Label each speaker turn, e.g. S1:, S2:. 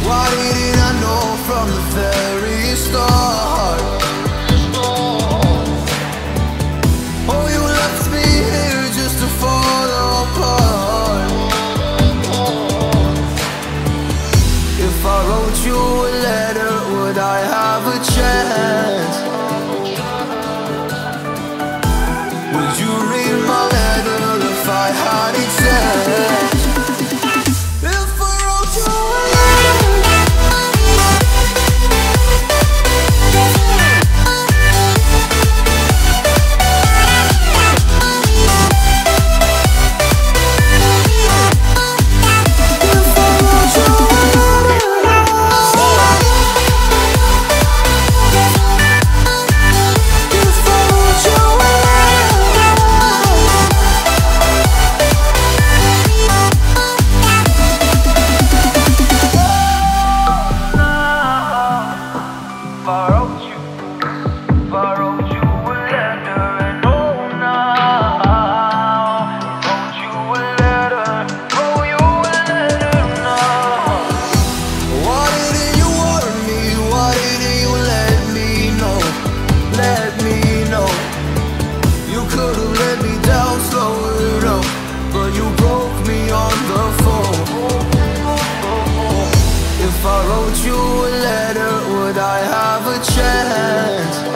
S1: Why didn't I know from the very start? Oh, you left me here just to fall apart. If I wrote you a letter, would I have a chance? Would you read my letter if I had a chance? If I wrote you a If I wrote you a letter, would I have a chance?